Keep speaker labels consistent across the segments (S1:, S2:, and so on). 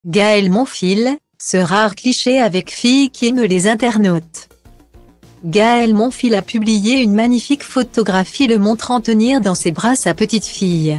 S1: Gaël Monfil, ce rare cliché avec fille qui émeut les internautes. Gaël Monfil a publié une magnifique photographie le montrant tenir dans ses bras sa petite fille.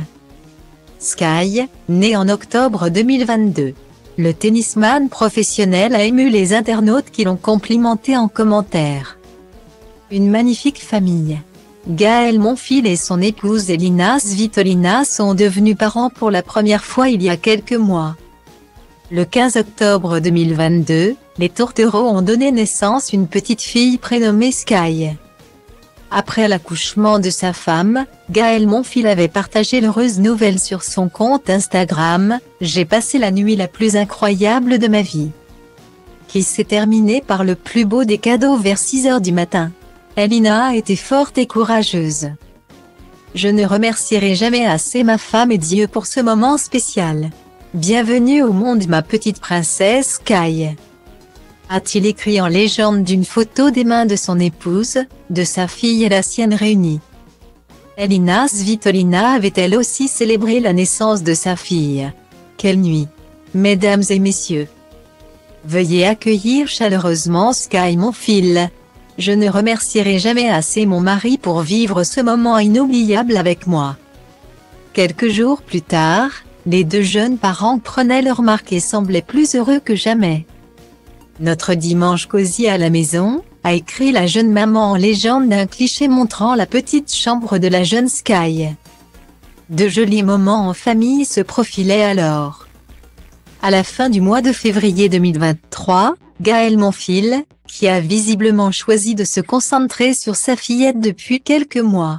S1: Sky, née en octobre 2022. Le tennisman professionnel a ému les internautes qui l'ont complimenté en commentaire. Une magnifique famille. Gaël Monfil et son épouse Elina Svitolina sont devenus parents pour la première fois il y a quelques mois. Le 15 octobre 2022, les tourtereaux ont donné naissance à une petite fille prénommée Sky. Après l'accouchement de sa femme, Gaël Monfil avait partagé l'heureuse nouvelle sur son compte Instagram « J'ai passé la nuit la plus incroyable de ma vie », qui s'est terminée par le plus beau des cadeaux vers 6 h du matin. Elina a été forte et courageuse. Je ne remercierai jamais assez ma femme et Dieu pour ce moment spécial. Bienvenue au monde ma petite princesse Sky, a-t-il écrit en légende d'une photo des mains de son épouse, de sa fille et la sienne réunies. Elina Svitolina avait elle aussi célébré la naissance de sa fille. Quelle nuit! Mesdames et messieurs, veuillez accueillir chaleureusement Sky Monfil. Je ne remercierai jamais assez mon mari pour vivre ce moment inoubliable avec moi. Quelques jours plus tard, les deux jeunes parents prenaient leur marque et semblaient plus heureux que jamais. Notre dimanche cosy à la maison, a écrit la jeune maman en légende d'un cliché montrant la petite chambre de la jeune Sky. De jolis moments en famille se profilaient alors. À la fin du mois de février 2023, Gaël Monfil, qui a visiblement choisi de se concentrer sur sa fillette depuis quelques mois,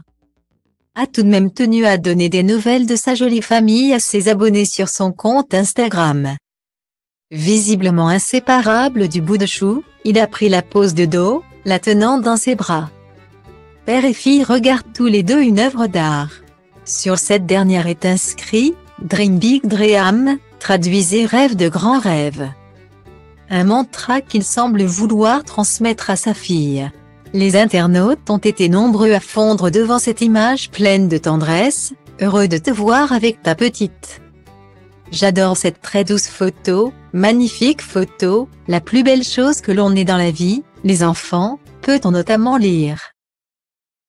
S1: a tout de même tenu à donner des nouvelles de sa jolie famille à ses abonnés sur son compte Instagram. Visiblement inséparable du bout de chou, il a pris la pose de dos, la tenant dans ses bras. Père et fille regardent tous les deux une œuvre d'art. Sur cette dernière est inscrit « Dream Big Dream », traduisez « Rêve de grands rêves ». Un mantra qu'il semble vouloir transmettre à sa fille. Les internautes ont été nombreux à fondre devant cette image pleine de tendresse, heureux de te voir avec ta petite. J'adore cette très douce photo, magnifique photo, la plus belle chose que l'on ait dans la vie, les enfants, peut-on notamment lire.